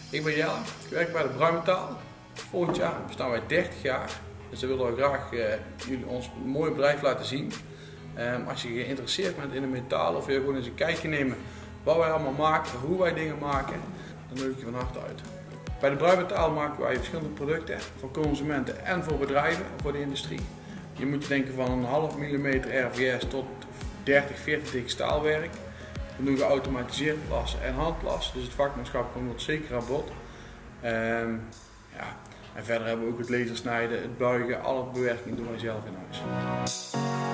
Ik ben Jelle, ik werk bij de Bruinmetaal. Volgend jaar bestaan wij 30 jaar. Dus dan willen we graag jullie ons mooie bedrijf laten zien. Als je geïnteresseerd bent in de metaal of wil je gewoon eens een kijkje nemen wat wij allemaal maken, hoe wij dingen maken, dan nodig ik je van harte uit. Bij de Bruinmetaal maken wij verschillende producten voor consumenten en voor bedrijven, voor de industrie. Je moet je denken van een half millimeter RVS tot 30, 40 dik staalwerk. We doen geautomatiseerd plassen en handplassen, dus het vakmanschap komt zeker aan bod. En verder hebben we ook het lasersnijden, het buigen, alle bewerking doen wij zelf in huis.